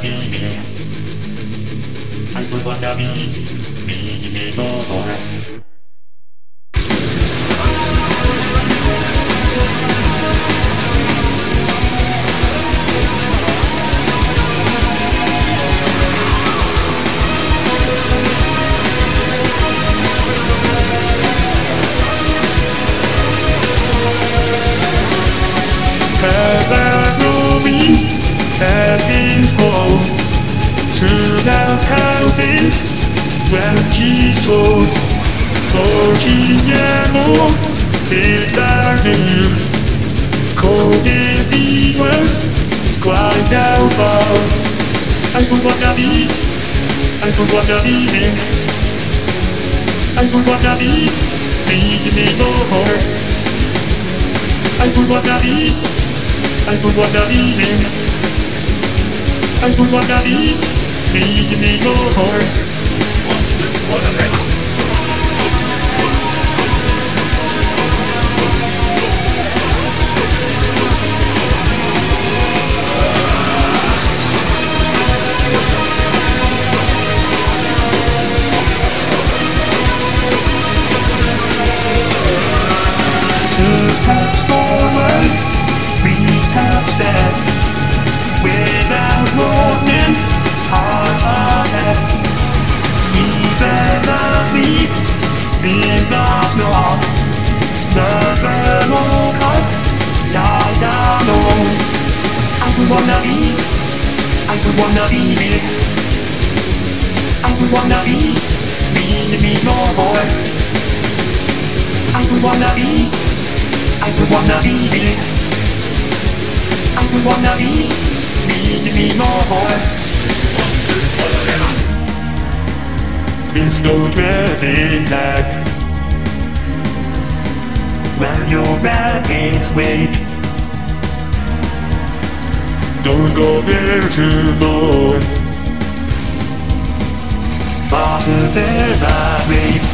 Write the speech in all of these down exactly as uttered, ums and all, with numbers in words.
be me. I would wanna be me, me more. There's no me that is home to those houses where cheese toast Saejimaloid GrayGlish coded viewers crying out loud. I would wanna be, I would wanna be me. I would wanna be me, me more. I would wanna be, I would wanna be me. I would wanna be me, me more. Two steps forward, three steps back, without warning, heart ahead. He fell asleep in the snow. The woke up, died alone. I would wanna be, I would wanna be me. I would wanna be me, me more. I would wanna be, I would wanna be me. I would wanna be me, me more. Please don't dress in black When your back is weak, don't go there to mourn. but to celebrate.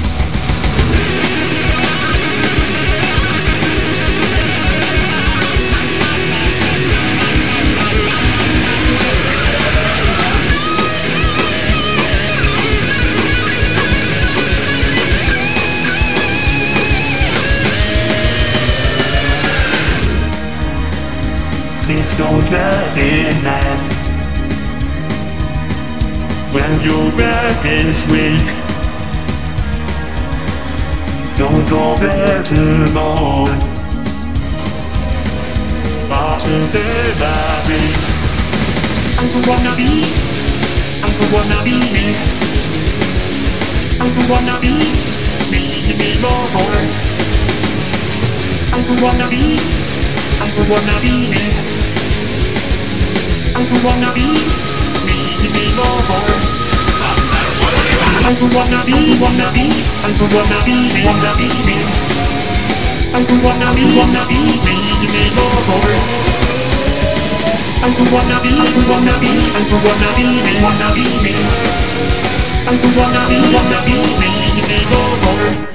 Please don't dress in that when your back is weak. Don't go there to mourn, but to celebrate. I would wanna be, I would wanna be me. I would wanna be me, me more. I would wanna be, I would wanna be me. I would wanna be me, me more. I would wanna be, wanna be, I would wanna be, wanna be me. I would wanna be, wanna be me, me more. I would wanna be, I would wanna be, I would wanna be me, wanna be me. I would wanna be, wanna be me, me more.